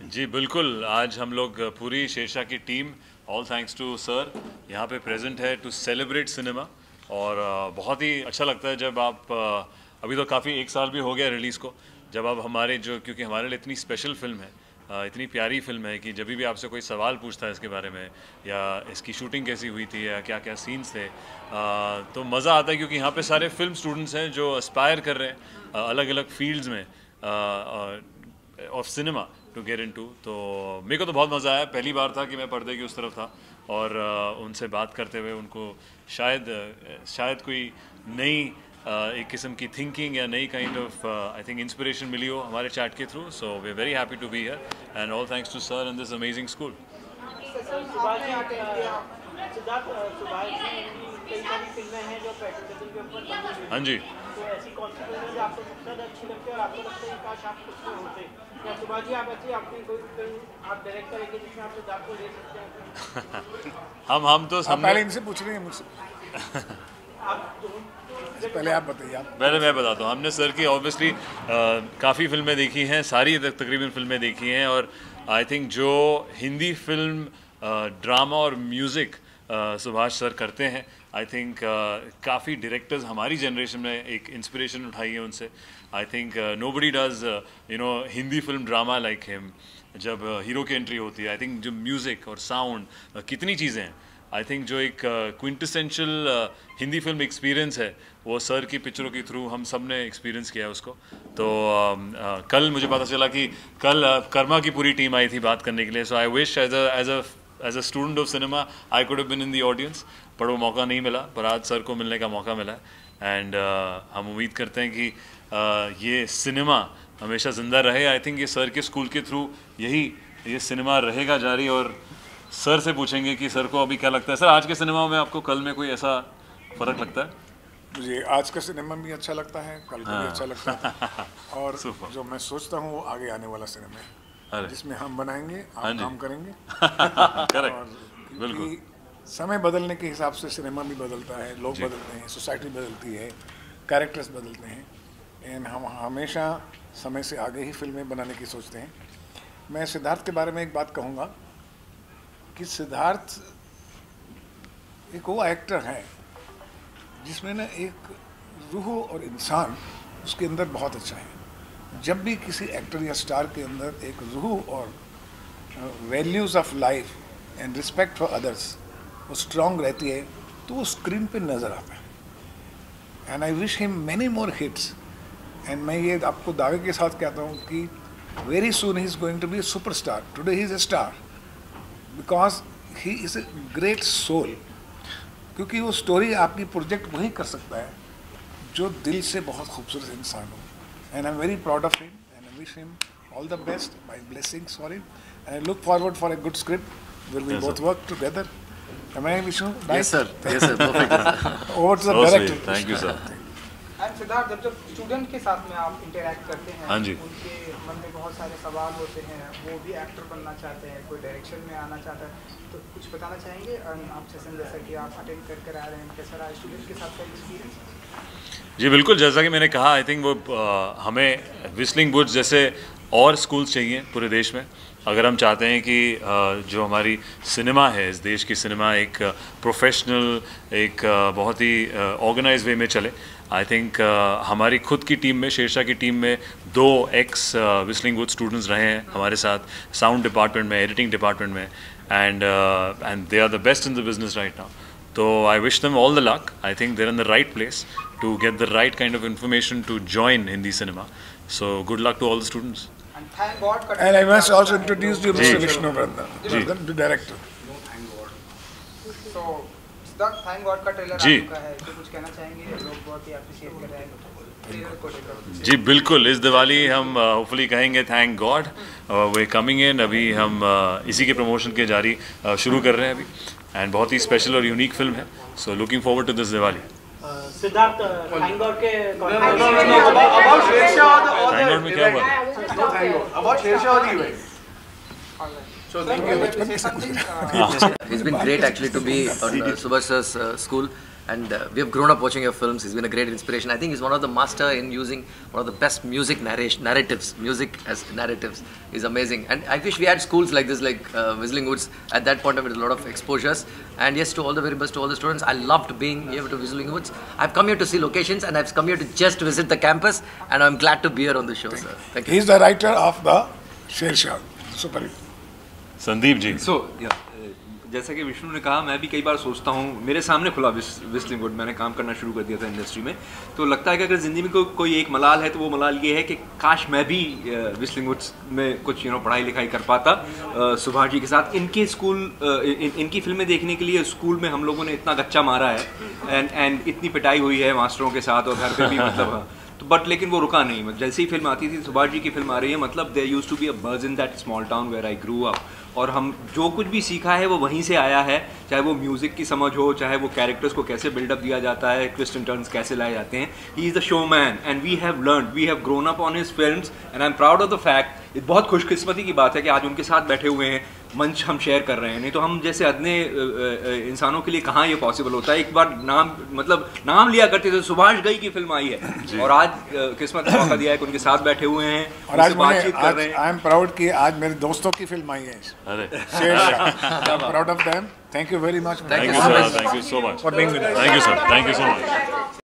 जी बिल्कुल, आज हम लोग पूरी शेरशाह की team all thanks to sir यहाँ पे प्रेजेंट है टू सेलिब्रेट सिनेमा। और बहुत ही अच्छा लगता है जब आप अभी तो काफ़ी एक साल भी हो गया रिलीज़ को, जब आप हमारे जो क्योंकि हमारे लिए इतनी स्पेशल फिल्म है, इतनी प्यारी फिल्म है कि जब भी आपसे कोई सवाल पूछता है इसके बारे में या इसकी शूटिंग कैसी हुई थी या क्या क्या सीन्स थे, तो मज़ा आता है क्योंकि यहाँ पे सारे फिल्म स्टूडेंट्स हैं जो एस्पायर कर रहे हैं अलग अलग फील्ड्स में of cinema to get in to. तो मेरे को तो बहुत मज़ा आया, पहली बार था कि मैं पर्दे की उस तरफ था और उनसे बात करते हुए उनको शायद कोई नई एक किस्म की थिंकिंग या नई kind of I think inspiration मिली हो हमारे चैट के through. So we are very happy to be here and all thanks to sir in this amazing school. हाँ जी, तो ऐसी कौन सी फिल्म है जो आपको सबसे ज़्यादा अच्छी लगती है और आपको लगता है कि काश आप उसमें होते, या सुभाष जी आप ऐसी आपने कोई फिल्म आप डायरेक्ट करेंगे जिसमें आप सिद्धार्थ को ले सकते हैं? हम तो पहले इनसे पूछ रहे हैं मुझसे। पहले आप बताइए। पहले मैं बताता हूँ, हमने सर की ऑब्वियसली काफ़ी फिल्में देखी हैं, सारी तकरीबन फिल्में देखी हैं और आई थिंक जो हिंदी फिल्म ड्रामा और म्यूज़िक सुभाष सर करते हैं, आई थिंक काफ़ी डायरेक्टर्स हमारी जनरेशन में एक इंस्पिरेशन उठाई है उनसे। I think nobody does Hindi film drama like him. जब हीरो की एंट्री होती है, आई थिंक जो म्यूज़िक और साउंड कितनी चीज़ें हैं, आई थिंक जो एक क्विंटेसेंशियल हिंदी फिल्म एक्सपीरियंस है वो सर की पिक्चरों के थ्रू हम सब ने एक्सपीरियंस किया है उसको। तो कल मुझे पता चला कि कल कर्मा की पूरी टीम आई थी बात करने के लिए। So I wish as a student of cinema I could have been in the audience, पर वो मौका नहीं मिला, पर आज सर को मिलने का मौका मिला है एंड हम उम्मीद करते हैं कि ये सिनेमा हमेशा ज़िंदा रहे। आई थिंक ये सर के स्कूल के थ्रू ये सिनेमा रहेगा जारी। और सर से पूछेंगे कि सर को अभी क्या लगता है। सर, आज के सिनेमा में आपको कल में कोई ऐसा फ़र्क लगता है? मुझे आज का सिनेमा भी अच्छा लगता है, कल का भी अच्छा लगता है और जो मैं सोचता हूँ वो आगे आने वाला सिनेमा है जिसमें हम बनाएंगे, आप काम करेंगे। करेक्ट, बिल्कुल। समय बदलने के हिसाब से सिनेमा भी बदलता है, लोग बदलते हैं, सोसाइटी बदलती है, कैरेक्टर्स बदलते हैं एंड हम हमेशा समय से आगे ही फिल्में बनाने की सोचते हैं। मैं सिद्धार्थ के बारे में एक बात कहूँगा कि सिद्धार्थ एक वो एक्टर है जिसमें ना एक रूह और इंसान उसके अंदर बहुत अच्छा है। जब भी किसी एक्टर या स्टार के अंदर एक रूह और values of life and respect for others वो स्ट्रॉन्ग रहती है तो वो स्क्रीन पे नज़र आता है। And I wish him many more hits and मैं ये आपको दावे के साथ कहता हूँ कि very soon he is going to be a superstar. Today he is a star because he is a great soul, क्योंकि वो स्टोरी आपकी प्रोजेक्ट वही कर सकता है जो दिल से बहुत खूबसूरत इंसान हो। And I am very proud of him and I wish him all the best, my blessings for him and I look forward for a good script where we both work together. Am I Vishnu? Yes sir, yes sir, perfect. Over to the director. Thank you sir. And Siddharth, जब student के साथ में आप interact करते हैं, हाँ जी, उनके मन में बहुत सारे सवाल होते हैं, वो भी एक्टर बनना चाहते हैं, कोई डायरेक्शन में आना चाहता है, तो कुछ बताना चाहेंगे आप सेशन जैसा कि आप अटेंड कर आ रहे हैं, कैसा रहा स्टूडेंट के साथ का एक्सपीरियंस? जी बिल्कुल, जैसा कि मैंने कहा, आई थिंक वो हमें विस्लिंग बुड्स जैसे और स्कूल्स चाहिए पूरे देश में अगर हम चाहते हैं कि जो हमारी सिनेमा है, इस देश की सिनेमा एक प्रोफेशनल, एक बहुत ही ऑर्गेनाइज वे में चले। आई थिंक हमारी खुद की टीम में, शेरशाह की टीम में 2 एक्स विस्लिंग वुड स्टूडेंट्स रहे हैं हमारे साथ साउंड डिपार्टमेंट में, एडिटिंग डिपार्टमेंट में and they are the best in the business right now. तो I wish them all the luck. I think they're in the right place to get the right kind of information to join Hindi cinema. So good luck to all the students. And thank God. And I must also introduce you Mr. Vishnu Branda, the director. So thank God का trailer आ चुका है, तो कुछ कहना चाहेंगे? लोग बहुत ही अप्रिशिएट कर रहे हैं ट्रेलर को। जी बिल्कुल, इस दिवाली हम होपफुली कहेंगे thank God we coming in. अभी हम इसी के प्रमोशन के जारी शुरू कर रहे हैं अभी एंड बहुत ही स्पेशल और यूनिक फिल्म है। So looking forward to this Diwali. Siddharth, thank God के about Shershaah or thank God में क्या हुआ? about Shershaah or the event. So thank you. It's been great actually to be on Subhash sir's school and we have grown up watching your films. He's been a great inspiration. I think he's one of the master in using one of the best music narratives. Music as narratives is amazing. And I wish we had schools like this, like Whistling Woods. At that point, with a lot of exposures. And yes, to all the very best to all the students. I loved being here to Whistling Woods. I've come here to see locations, and I've come here to just visit the campus. And I'm glad to be here on the show, sir. Thank you. He's the writer of the Shershah. Super hit. Sandeep ji. So, जैसा कि विष्णु ने कहा, मैं भी कई बार सोचता हूँ, मेरे सामने खुला व्हिस्लिंग वुड, मैंने काम करना शुरू कर दिया था इंडस्ट्री में, तो लगता है कि अगर ज़िंदगी में कोई एक मलाल है तो वो मलाल ये है कि काश मैं भी व्हिस्लिंग वुड्स में कुछ पढ़ाई लिखाई कर पाता सुभाष जी के साथ. इनके स्कूल इनकी फिल्में देखने के लिए स्कूल में हम लोगों ने इतना गच्चा मारा है एंड इतनी पिटाई हुई है मास्टरों के साथ और घर पे भी मतलब तो बट लेकिन वो रुका नहीं. जैसे ही फिल्म आती थी, सुभाष जी की फिल्म आ रही है, मतलब there used to be a buzz in that small town where I grew up. और हम जो कुछ भी सीखा है वो वहीं से आया है, चाहे वो म्यूज़िक की समझ हो, चाहे वो कैरेक्टर्स को कैसे बिल्डअप दिया जाता है, ट्विस्ट एंड टर्न्स कैसे लाए जाते हैं. He is the show man and we have learn, we have grown up on his films and I am proud of the fact. बहुत खुशकिस्मती की बात है कि आज उनके साथ बैठे हुए हैं, मंच हम शेयर कर रहे हैं. नहीं तो हम जैसे अदने इंसानों के लिए कहाँ ये पॉसिबल होता है. एक बार नाम लिया करते थे, सुभाष घई की फिल्म आई है और आज किस्मत ने मौका दिया है कि उनके साथ बैठे हुए हैं और आज बातचीत कर रहे हैं. आई एम प्राउड कि आज मेरे दोस्तों की फिल्म आई है. अरे proud of them. Thank you very much. Thank you, sir. Thank you so much. For being with us. Thank you, sir. Thank you so much.